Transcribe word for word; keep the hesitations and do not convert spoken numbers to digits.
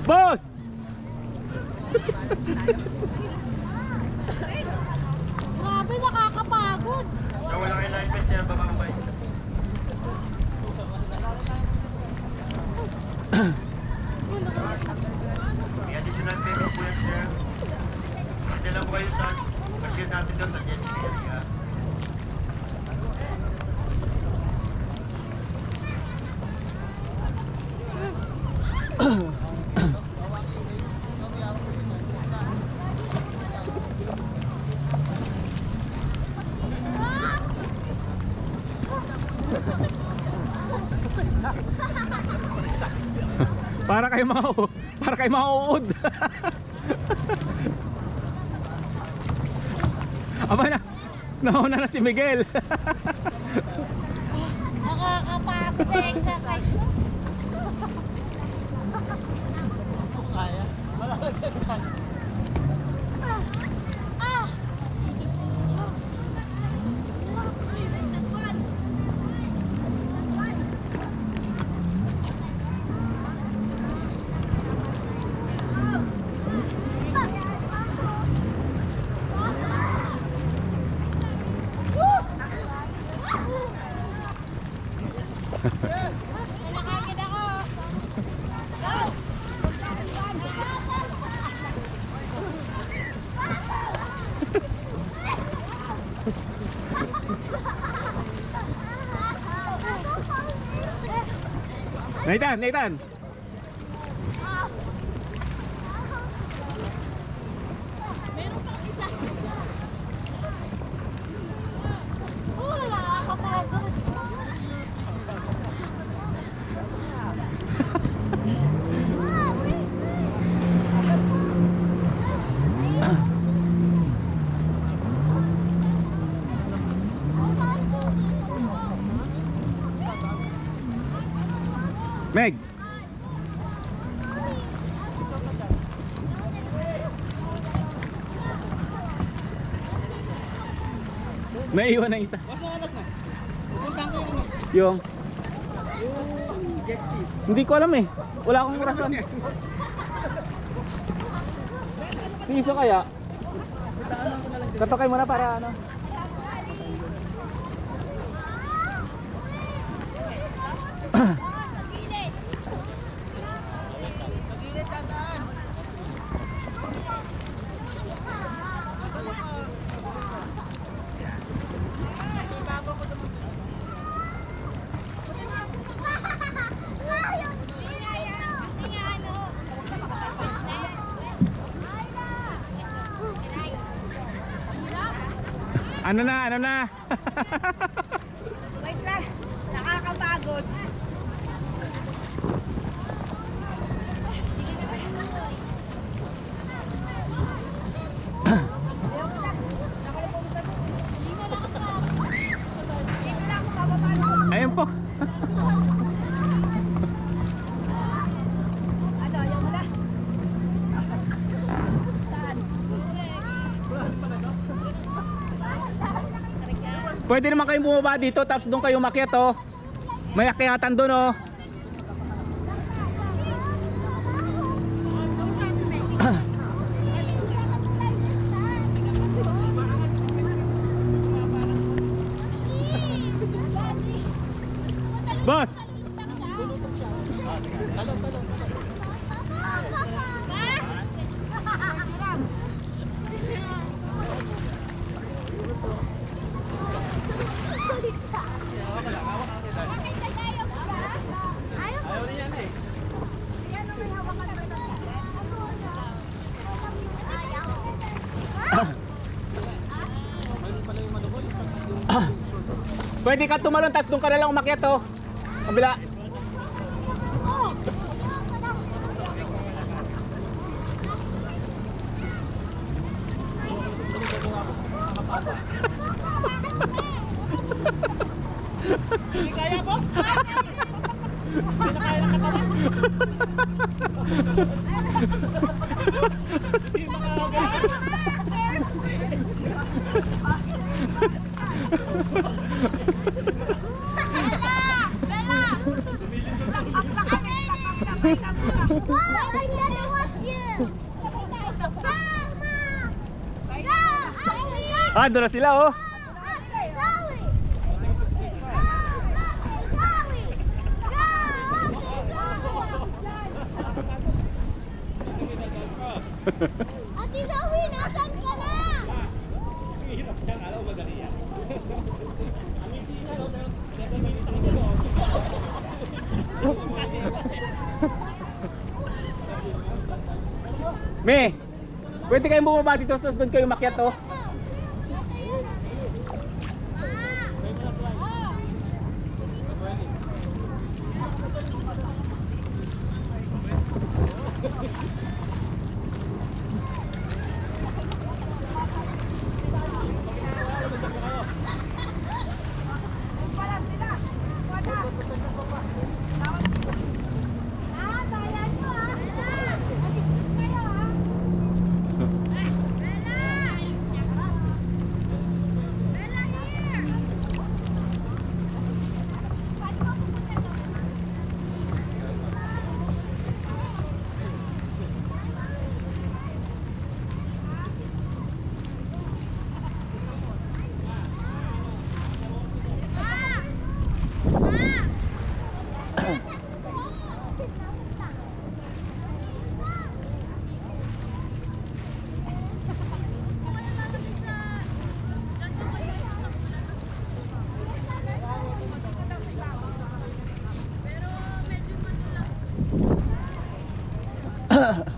Boss! Grabe, nakakapagod. So wala kayo life vest niya, bababay. May additional payment po yan, sir. Hindi lang po kayo sa cashier natin doon sa G S P area. Para kayo mga para kayo mga uod. Aba na. Nauna na si Miguel. Nakakapagod na exercise. Kaya? Malagyan. Ah! Nakakagod ako. Go! Nathan, Nathan. Meron pang isa. Oh, nakakapagod. Meg. May iwan na isa. Basta alas na. Pupuntahan ko yung ano. Yung Yung jet ski. hindi ko alam eh. Wala akong rason. Piso kaya? Daanan ko na lang dyan. Katokay mo na para ano. Pag-init ka daan. Ano na, ano na? Wait lang. Nakakapagod. Dito lang ako bababa. Ayun po. Ano, ayaw mo na? Saan? Pwede naman kayong bumaba dito tapos doon kayo umakyat oh. May akyatan doon oh. Boss. Talon, talon. Ayaw na yan eh. Pwede ka tumalon tapos doon ka na lang umakyat oh. Kabila. Hindi kaya, boss. Hindi na kaya ng katawan. Hindi makakagalaw. Bella! Bella! Stuck up na kami, stuck up na Sabay ka muna. Wow, I gotta watch you. Mama. Ah, doon na sila oh. Ate Zoe, nasan ka na? Me, pwede kayong bumaba dito tapos doon kayo makyat oh. Pala sila. Wala. Ah, bayan mo ah. Alis kayo ah. Bella! Bella here! Pero medyo matulang.